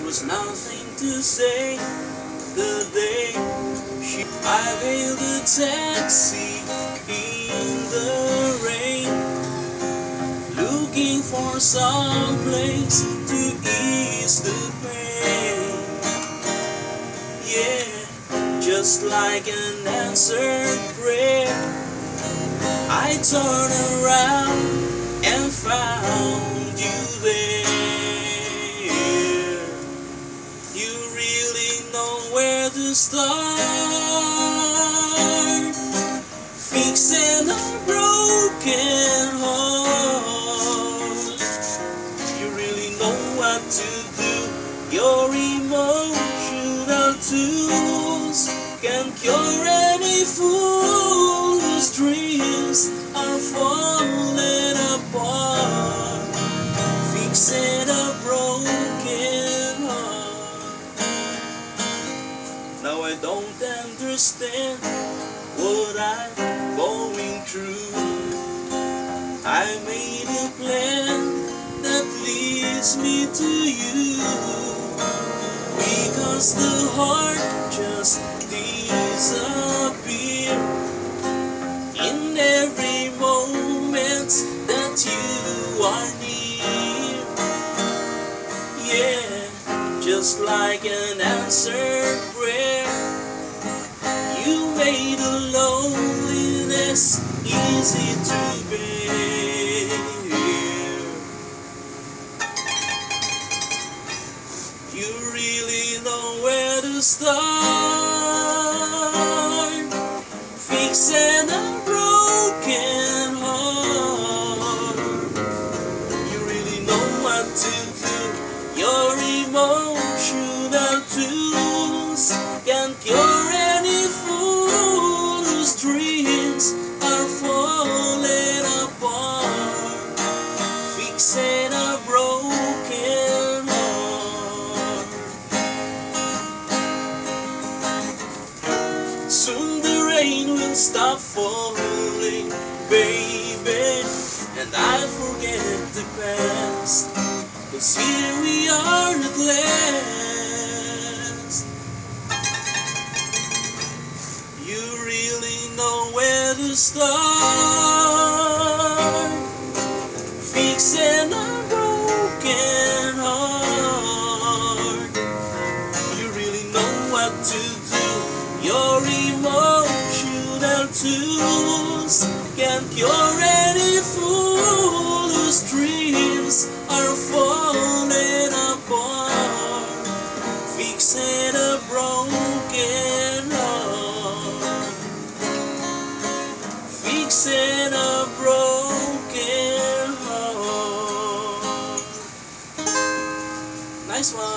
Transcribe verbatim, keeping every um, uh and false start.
was nothing to say the day she I hailed a taxi in the rain, looking for some place to ease the pain. Yeah, just like an answered prayer, I turned around and found you there. You really know where to start, fixing a broken heart. You really know what to do. Your emotional tools can cure any fool whose dreams are falling apart, fixing a broken heart. Now I don't understand what I'm going through. I made a plan that leads me to you, because the heart just disappears in every moment that you are near. Yeah, just like an answered prayer, you made a loneliness easy to bear. You really know where to start, fixing a broken heart. You really know what to do. Your emotional tools can cure any fool whose dreams are falling apart, fixing a broken heart. Soon the rain will stop falling, baby, and I forget the past, 'cause here we are at last. You really know where to start, fixing a broken heart. You really know what to do. Your emotional tools can cure any fool whose dreams are falling apart, fixing a broken heart, fixing a broken heart. Nice one.